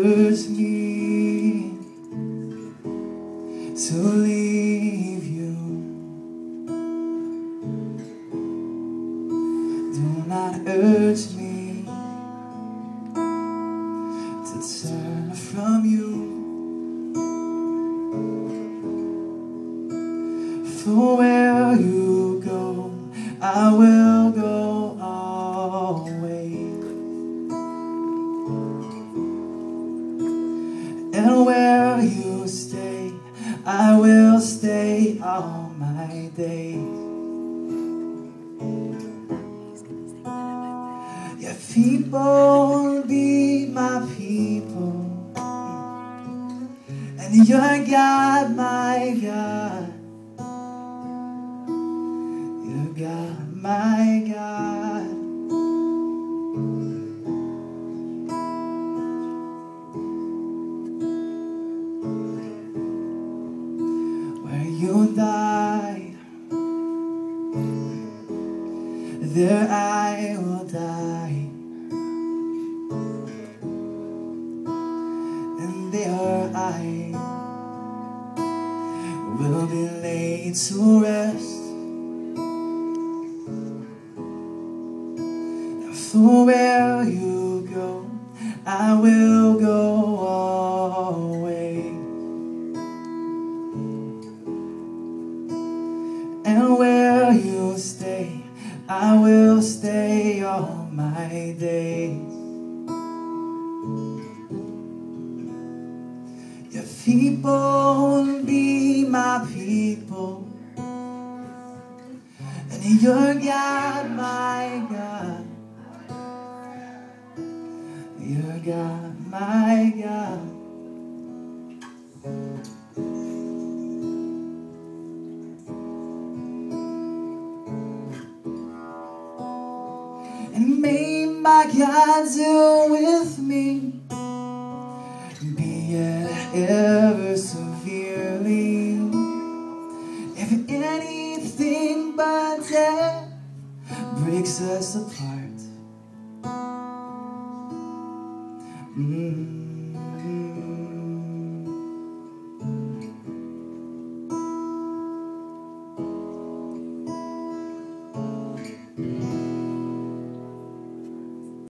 urge me to leave you. Do not urge me to turn from you. For where you go, I will go always. And where you stay, I will stay all my days. Your people will be my people, and your God my God. Your God my God. Where you died, there I will die, and there I will be laid to rest. For where you go, I will go always. And where you stay, I will stay all my days. Your people will be my people, and your God my God. Your God my God. And may my God deal with me, be it ever severely. If anything but death breaks us apart,